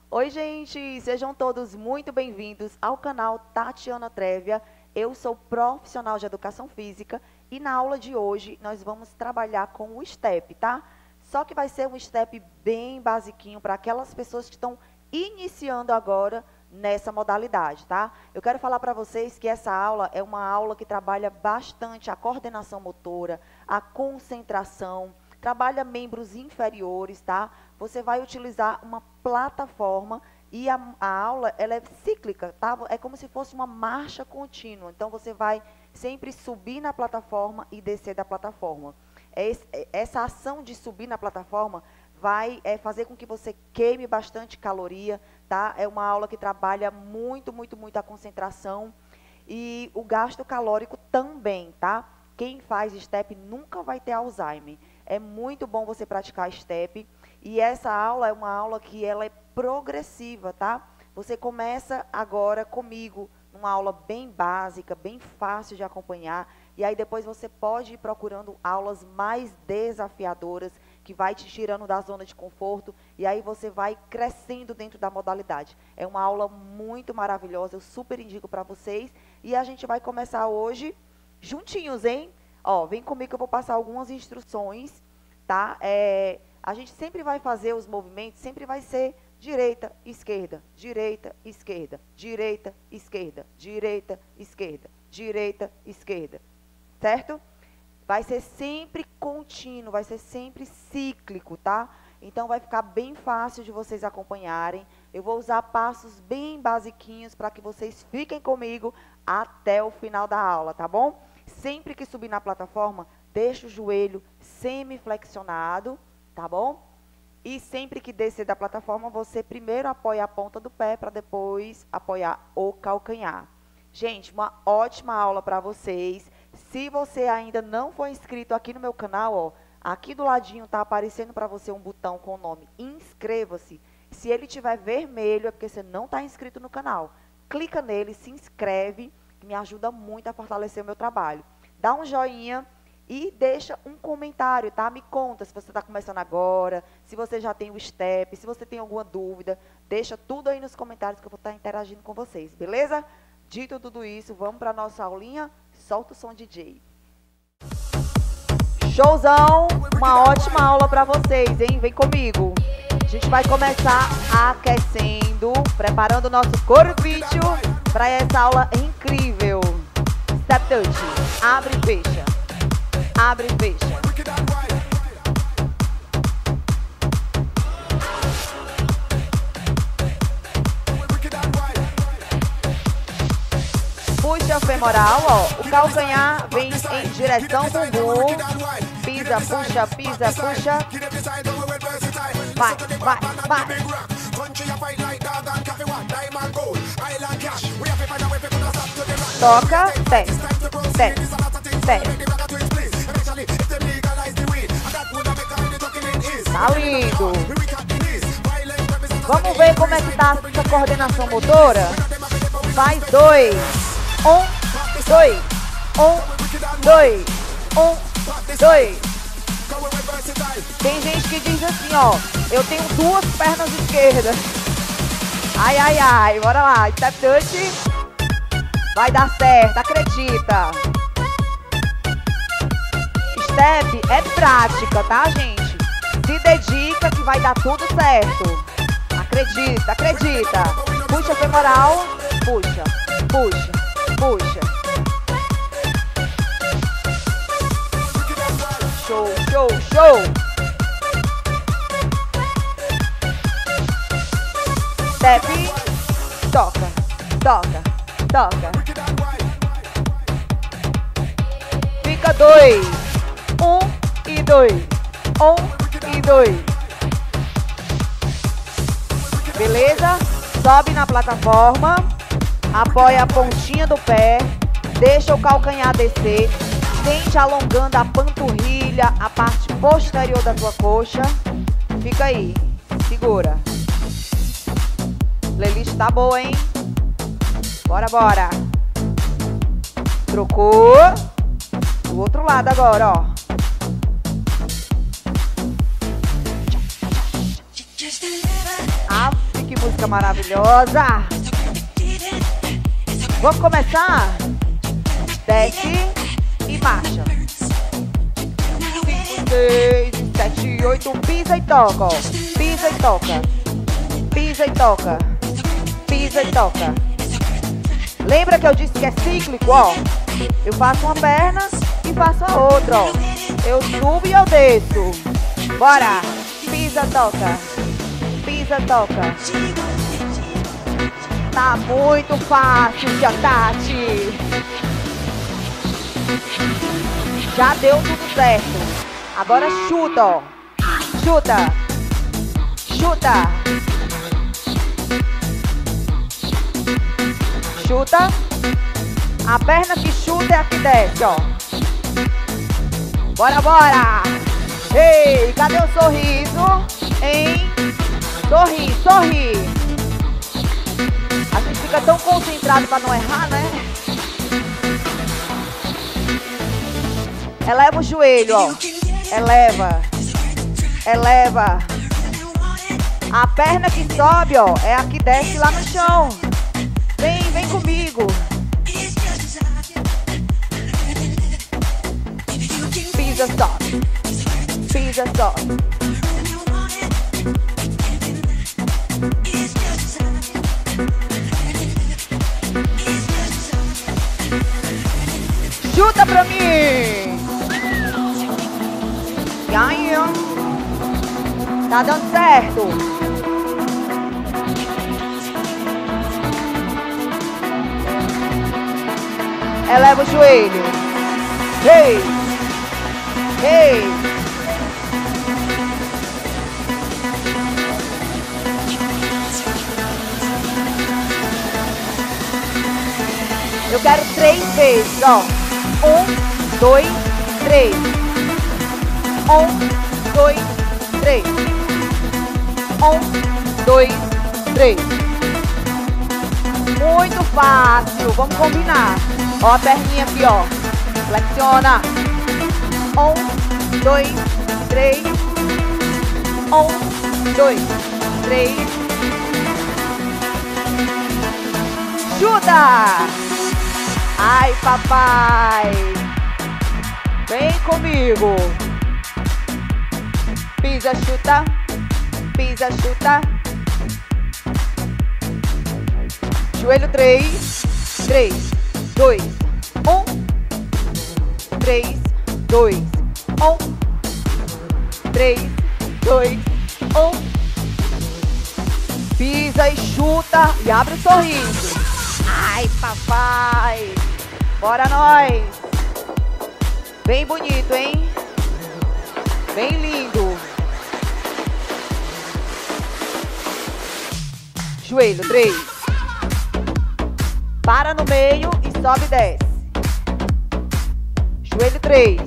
Oi, gente! Sejam todos muito bem-vindos ao canal Tatiana Trévia. Eu sou profissional de educação física e na aula de hoje nós vamos trabalhar com o step, tá? Só que vai ser um step bem basiquinho para aquelas pessoas que estão iniciando agora nessa modalidade, tá? Eu quero falar para vocês que essa aula é uma aula que trabalha bastante a coordenação motora, a concentração, trabalha membros inferiores, tá? Você vai utilizar uma plataforma e a aula ela é cíclica, tá? É como se fosse uma marcha contínua. Então, você vai sempre subir na plataforma e descer da plataforma. Essa ação de subir na plataforma vai fazer com que você queime bastante caloria, tá? É uma aula que trabalha muito a concentração e o gasto calórico também, tá? Quem faz step nunca vai ter Alzheimer. É muito bom você praticar step. E essa aula é uma aula que ela é progressiva, tá? Você começa agora comigo, numa aula bem básica, bem fácil de acompanhar. E aí depois você pode ir procurando aulas mais desafiadoras, que vai te tirando da zona de conforto. E aí você vai crescendo dentro da modalidade. É uma aula muito maravilhosa, eu super indico para vocês. E a gente vai começar hoje juntinhos, hein? Ó, vem comigo que eu vou passar algumas instruções, tá? A gente sempre vai fazer os movimentos, sempre vai ser direita, esquerda, direita, esquerda, direita, esquerda, direita, esquerda, direita, esquerda, certo? Vai ser sempre contínuo, vai ser sempre cíclico, tá? Então, vai ficar bem fácil de vocês acompanharem. Eu vou usar passos bem basiquinhos para que vocês fiquem comigo até o final da aula, tá bom? Sempre que subir na plataforma, deixa o joelho semi-flexionado, tá bom? E sempre que descer da plataforma, você primeiro apoia a ponta do pé para depois apoiar o calcanhar. Gente, uma ótima aula para vocês. Se você ainda não for inscrito aqui no meu canal, ó, aqui do ladinho tá aparecendo para você um botão com o nome inscreva-se. Se ele tiver vermelho, é porque você não está inscrito no canal. Clica nele, se inscreve, que me ajuda muito a fortalecer o meu trabalho. Dá um joinha e deixa um comentário, tá? Me conta se você está começando agora, se você já tem o step, se você tem alguma dúvida, deixa tudo aí nos comentários que eu vou estar interagindo com vocês, beleza? Dito tudo isso, vamos para a nossa aulinha. Solta o som, DJ. Showzão, uma ótima aula para vocês, hein? Vem comigo. A gente vai começar aquecendo, preparando o nosso corpício para essa aula incrível. Step touch, abre e fecha. Abre e fecha. Puxa a femoral, ó. O calcanhar vem em direção ao bumbum. Pisa, puxa, pisa, puxa. Vai, vai, vai. Toca, desce, desce, desce. Tá lindo. Vamos ver como é que tá essa coordenação motora? Faz 2. 1, 2. 1, 2. 1, 2. Tem gente que diz assim, ó. Eu tenho duas pernas esquerdas. Ai, ai, ai. Bora lá. Step touch. Vai dar certo, acredita. Step é prática, tá, gente? Se dedica que vai dar tudo certo. Acredita, acredita. Puxa a femoral. Puxa, puxa, puxa. Show, show, show. Step. Toca, toca, toca. Fica 2. 1 e 2. 1 e 2. Beleza? Sobe na plataforma, apoia a pontinha do pé, deixa o calcanhar descer, sente alongando a panturrilha, a parte posterior da tua coxa. Fica aí, segura. Playlist tá boa, hein? Bora, bora. Trocou. Do outro lado agora, ó. Aff, que música música maravilhosa. Vamos começar? Desce e marcha. 5, 6, 7, 8, pisa e toca, ó. Pisa e toca. Pisa e toca. Pisa e toca. Lembra que eu disse que é cíclico, ó? Eu faço uma perna e faço a outra, ó. Eu subo e eu desço. Bora. Pisa, toca. Pisa, toca. Tá muito fácil, tia Tati. Já deu tudo certo. Agora chuta, ó. Chuta. Chuta. Chuta. A perna que chuta é a que desce, ó. Bora, bora. Ei, cadê o sorriso? Hein? Sorri, sorri. A gente fica tão concentrado pra não errar, né? Eleva o joelho, ó. Eleva. Eleva. A perna que sobe, ó, é a que desce lá no chão. Vem, vem comigo. Pisa, sobe. Pisa, sobe. Chuta pra mim. E aí, ó. Tá dando certo. Eleva o joelho. Ei. Ei. Eu quero 3 vezes, ó. 1, 2, 3. 1, 2, 3. 1, 2, 3. Muito fácil. Vamos combinar. Ó a perninha aqui, ó. Flexiona. 1, 2, 3. 1, 2, 3. Chuta! Ai, papai! Vem comigo! Pisa, chuta! Pisa, chuta! Joelho 3, 3, 2, 1. 3, 2, 1. 3, 2, 1. Pisa e chuta e abre o sorriso. Ai, papai! Bora nós! Bem bonito, hein? Bem lindo. Joelho, 3. Para no meio e sobe e desce. Joelho, 3.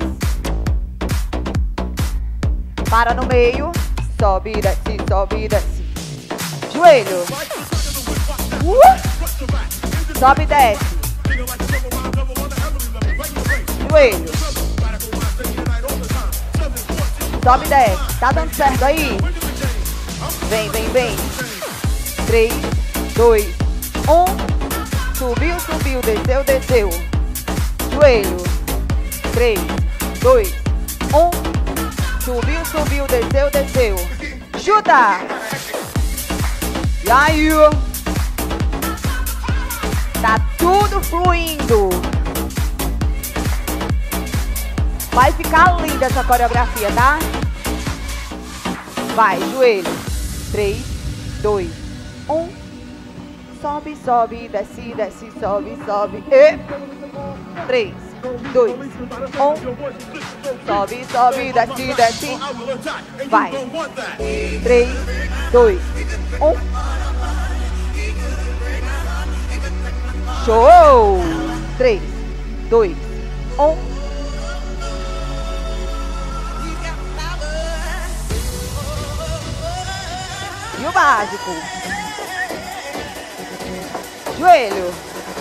Para no meio, sobe e desce, sobe e desce. Joelho. Sobe e desce. Joelho. Sobe e desce. Tá dando certo aí? Vem, vem, vem. 3, 2, 1. Subiu, subiu, desceu, desceu. Joelho. 3, 2, 1. Subiu, subiu, desceu, desceu. Chuta! E aí? Tá tudo fluindo. Vai ficar linda essa coreografia, tá? Vai, joelho. 3, 2, 1. Sobe, sobe, desce, desce, sobe, sobe. E 3, 2, 1. Sobe, sobe, desce, desce. Vai. 3, 2, 1. Show! 3, 2, 1. E o básico. Joelho.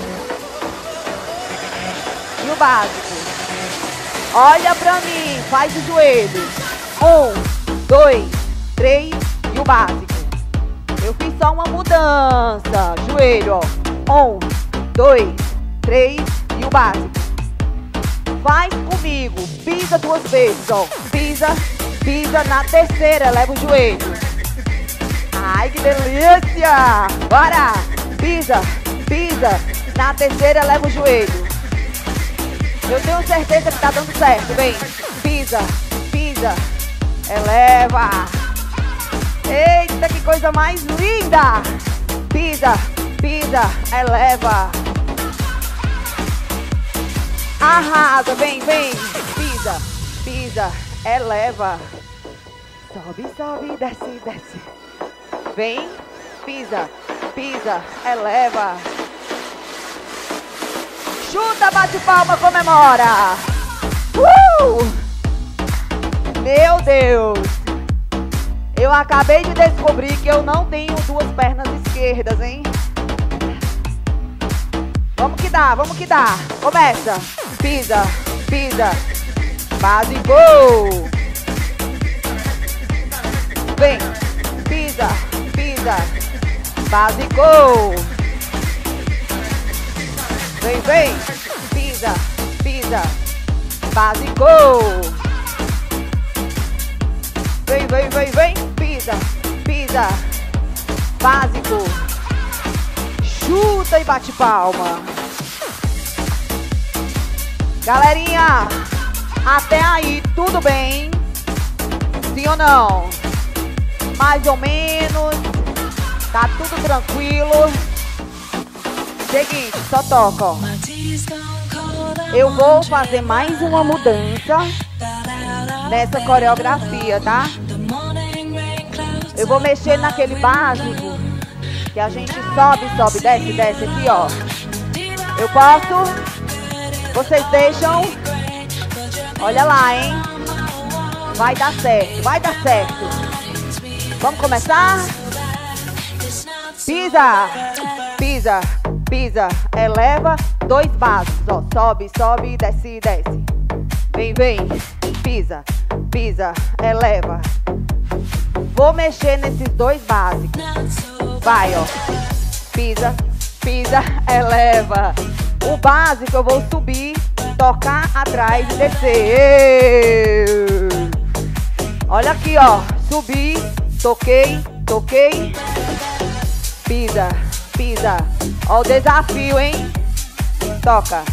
E o básico. Olha pra mim, faz o joelho. 1, 2, 3 e o básico. Eu fiz só uma mudança. Joelho, ó. 1, 2, 3 e o básico. Faz comigo. Pisa 2 vezes, ó. Pisa, pisa. Na terceira, leva o joelho. Ai, que delícia! Bora! Pisa, pisa. Na terceira, leva o joelho. Eu tenho certeza que tá dando certo. Vem. Pisa, pisa. Eleva. Eita, que coisa mais linda! Pisa, pisa, eleva. Arrasa, vem, vem. Pisa, pisa, eleva. Sobe, sobe, desce, desce. Vem, pisa, pisa, eleva. Chuta, bate palma, comemora. Meu Deus. Eu acabei de descobrir que eu não tenho 2 pernas esquerdas, hein? Vamos que dá, vamos que dá. Começa. Pisa, pisa. Básico. Vem. Pisa, pisa. Básico. Vem, vem. Pisa, pisa. Básico. Vem, vem, vem, vem. Pisa, pisa. Básico. Chuta e bate palma. Galerinha, até aí tudo bem? Sim ou não? Mais ou menos. Tá tudo tranquilo. Seguinte, só toca, ó. Eu vou fazer mais uma mudança nessa coreografia, tá? Eu vou mexer naquele básico que a gente sobe, sobe, desce, desce aqui, ó. Eu posso? Vocês deixam? Olha lá, hein? Vai dar certo, vai dar certo. Vamos começar? Pisa, pisa, pisa, eleva. 2 básicos, ó. Sobe, sobe, desce, desce. Vem, vem. Pisa, pisa, eleva. Vou mexer nesses 2 básicos. Vai, ó. Pisa, pisa, eleva. O básico eu vou subir, tocar atrás e descer. Olha aqui, ó. Subi, toquei, toquei. Pisa, pisa. Ó o desafio, hein? Toca.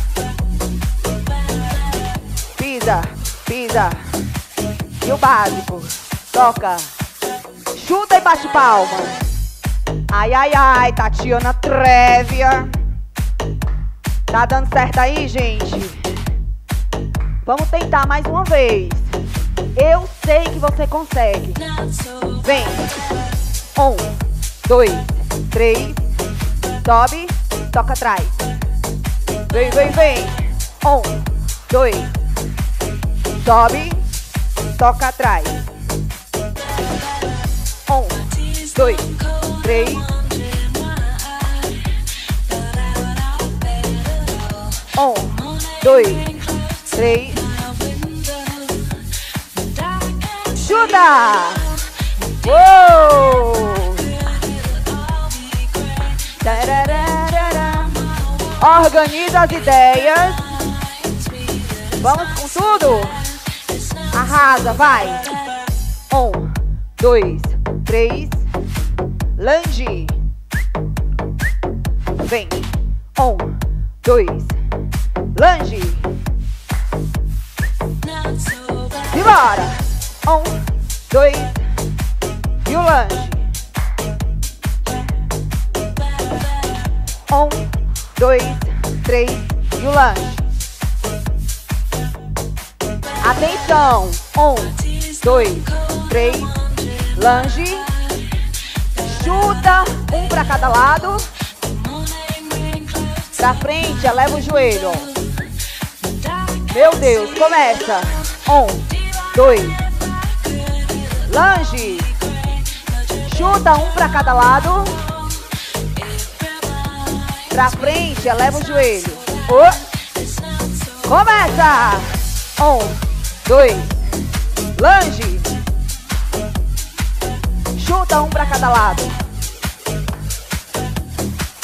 Pisa, pisa. E o básico. Toca. Chuta e bate palma. Ai, ai, ai, Tatiana Trévia. Tá dando certo aí, gente? Vamos tentar mais uma vez. Eu sei que você consegue. Vem. 1, 2, 3. Sobe, toca atrás. Vem, vem, vem. 1, 2. Sobe, toca atrás. 1, 2, 3. 1, 2, 3. Chuta! Uou! Organiza as ideias. Vamos com tudo? Arrasa, vai. 1, 2, 3. Lunge. Vem. 1, 2. Lunge. Simbora. 1, 2. E o lunge. 1, 2, 3. E o lunge. Atenção. 1, 2, 3. Lunge. Chuta. Um para cada lado. Pra frente, eleva o joelho. Meu Deus, começa. 1, 2. Lunge. Chuta um para cada lado. Pra frente, eleva o joelho. Começa. 1, 2. Lunge. Chuta um para cada lado.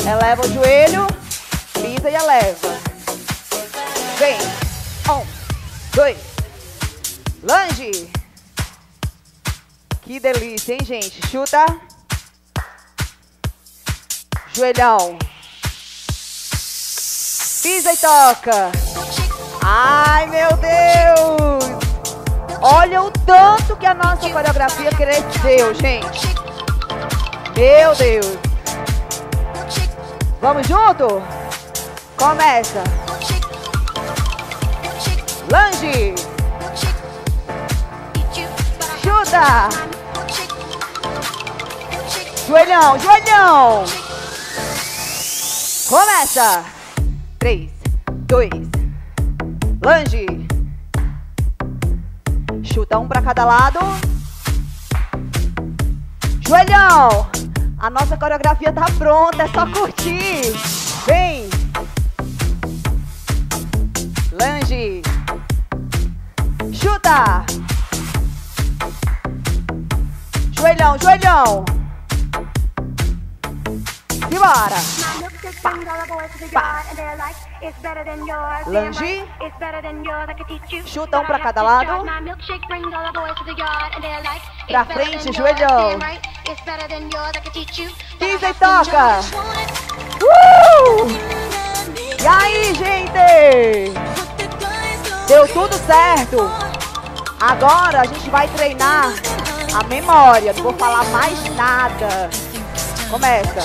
Eleva o joelho. Pisa e eleva. Vem. 1, 2. Lunge. Que delícia, hein, gente? Chuta. Joelhão. Pisa e toca. Ai, meu Deus. Olha o tanto que a nossa coreografia cresceu, gente. Meu Deus. Vamos junto? Começa. Lunge. Chuta. Joelhão, joelhão. Começa. 3, 2. Lunge. Chuta um para cada lado. Joelhão. A nossa coreografia tá pronta, é só curtir. Vem. Lunge. Chuta. Joelhão, joelhão. Simbora. Pá, pá. Lunge. Chuta um para cada lado. Pra frente, joelhão. Pisa e toca. E aí, gente? Deu tudo certo. Agora a gente vai treinar a memória. Não vou falar mais nada. Começa.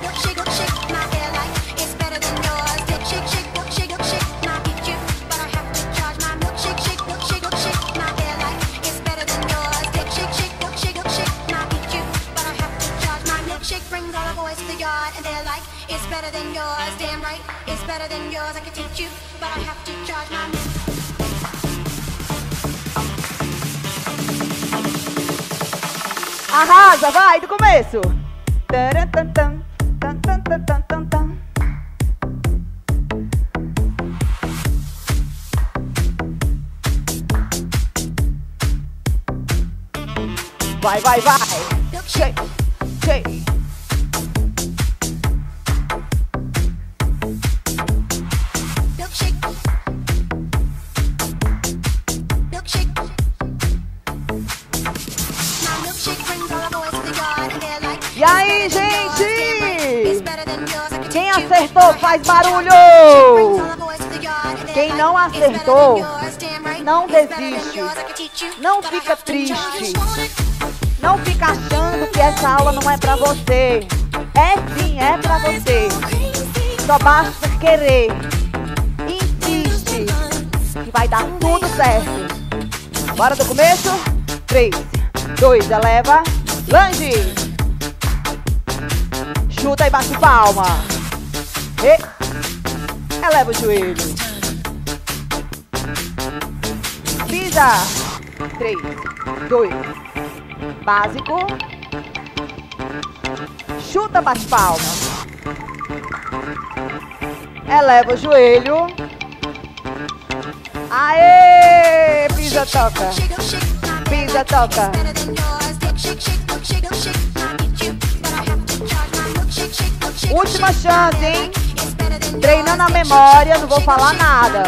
Arrasa, vai, do começo. Vai, vai, vai. Shake, shake. E aí, gente? Quem acertou faz barulho. Quem não acertou, não desiste. Não fica triste. Não fica achando que essa aula não é pra você. É sim, é pra você. Só basta querer. Insiste, que vai dar tudo certo. Bora do começo? 3, 2, eleva. Lunge. Chuta e bate palma. E eleva o joelho. Pisa. 3, 2. Básico. Chuta, bate palma. Eleva o joelho. Aê! Pisa, toca. Pisa, toca. Última chance, hein? Treinando a memória, não vou falar nada.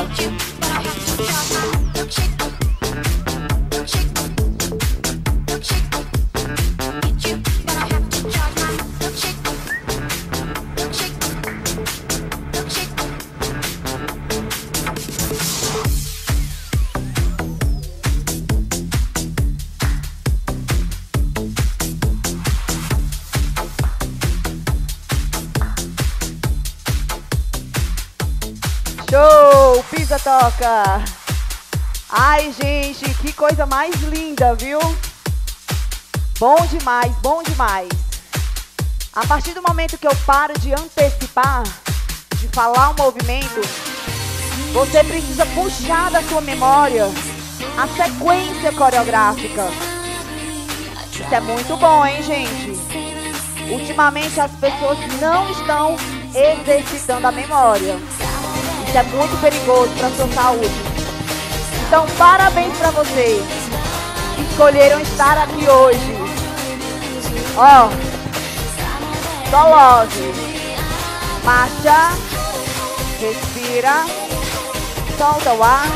Show! Pisa, toca! Ai, gente, que coisa mais linda, viu? Bom demais, bom demais. A partir do momento que eu paro de antecipar, de falar o movimento, você precisa puxar da sua memória a sequência coreográfica. Isso é muito bom, hein, gente? Ultimamente as pessoas não estão exercitando a memória. Isso é muito perigoso para a sua saúde. Então, parabéns para vocês que escolheram estar aqui hoje. Ó, só love. Marcha. Respira. Solta o ar.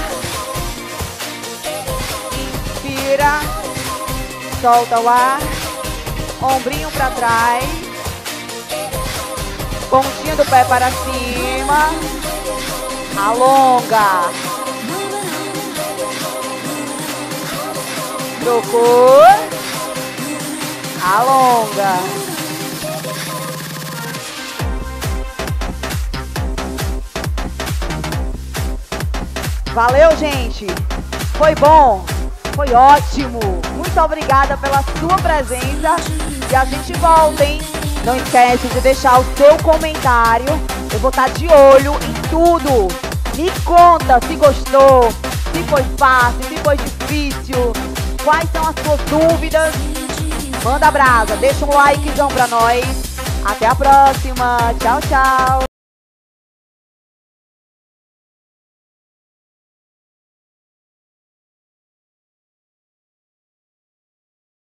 Inspira. Solta o ar. Ombrinho para trás. Pontinha do pé para cima. Alonga. Trocou. Alonga. Valeu, gente. Foi bom. Foi ótimo. Muito obrigada pela sua presença. E a gente volta, hein? Não esquece de deixar o seu comentário. Eu vou estar de olho em tudo. Me conta se gostou, se foi fácil, se foi difícil. Quais são as suas dúvidas? Manda brasa, deixa um likezão pra nós. Até a próxima. Tchau, tchau.